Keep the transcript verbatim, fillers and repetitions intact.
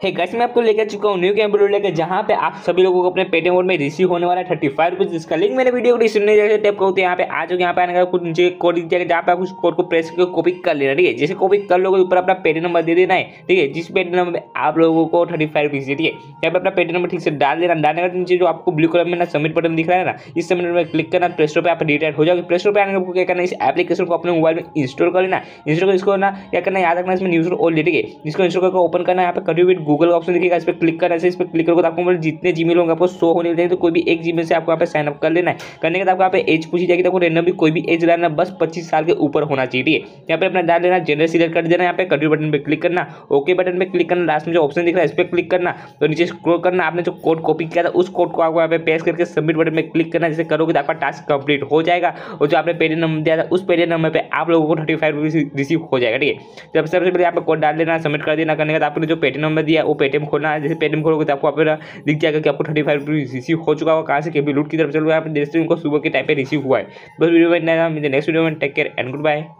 Hey guys, मैं आपको लेकर चुका हूँ न्यू गेम लेकर, जहाँ पे आप सभी लोगों को अपने पेटीएम कोड में रिसीव होने वाला है थर्टी फाइव रुपीज। इसका लिंक मैंने वीडियो को डिस्क्रिप्शन में जैसे टैप करो तो यहाँ पे आ जाओगे। यहाँ पे आने का कुछ नीचे कोड दिख जाएगा, जहाँ पे आप उस कोड को प्रेस करके कॉपी कर लेना। ठीक है, जैसे कॉपी कर लोगे ऊपर अपना पेटीएम नंबर दे देना है। ठीक है, जिस पेटीएम नंबर पे आप लोगों को थर्टी फाइव रुपीज है, ठीक है, यहाँ पे अपना पेटीएम नंबर ठीक से डाल देना। डालने के नीचे जो आपको ब्लू कलर में ना सबमिट बटन दिख रहा है ना, इस सबमिट में क्लिक करना। प्ले स्टोर पे आप रिटायर हो जाओगे। प्ले स्टोर पे आने का क्या करना है, इस एप्लीकेशन को अपने मोबाइल में इंस्टॉल कर लेना। इंस्टॉल कर इसको ना क्या करना है, याद रखना इसमें न्यूज़ ऑल ठीक है, जिसको इंस्टॉल करके ओपन करना है। यहाँ पे कंटिन्यू विद गूगल का ऑप्शन दिखेगा, इस पर क्लिक करना है। इस पर क्लिक करोगे तो आपको मतलब जितने जीमेल होंगे आपको शो होने चाहिए, तो कोई भी एक जीमेल से आपको यहाँ पे साइन अप कर लेना है। करने के बाद आपको यहाँ पे एज पूछी जाएगी, तो आपको रैंडम भी कोई भी एज डालना, बस पच्चीस साल के ऊपर होना चाहिए। ठीक है, यहाँ पे अपना डाल देना, जेंडर सिलेक्ट कर देना। यहाँ पे कंटिन्यू बटन पे क्लिक करना, ओके बटन पे क्लिक करना। लास्ट में जो ऑप्शन दिख रहा है इस पर क्लिक करना, तो नीचे स्क्रॉल करना। आपने जो कोड कॉपी किया था उस कोड को आपको यहाँ पे पेस्ट करके सबमिट बटन पे क्लिक करना। जैसे करोगे तो आपका टास्क कंप्लीट हो जाएगा, और जो आपने पेटीएम नंबर दिया था उस पेटीएम नंबर पे आप लोगों को थर्टी फाइव रुपीज रिसीव हो जाएगा। ठीक है, जब सबसे पहले यहाँ पे कोड डाल देना, सबमिट कर देना। करने के बाद आपने जो पेटीएम नंबर दिया वो पेटीएम खोलना है। जैसे पेटीएम खोलोगे तो आपको अपना दिख जाएगा कि आपको थर्टी फाइव रुपीज रिसीव हो चुका होगा। कहाँ से कभी लूट की तरफ चल रहा है, आप देखते हैं उनको सुबह के टाइम पे रिसीव हुआ है। बस वीडियो में नेक्स्ट वीडियो में take care and good bye.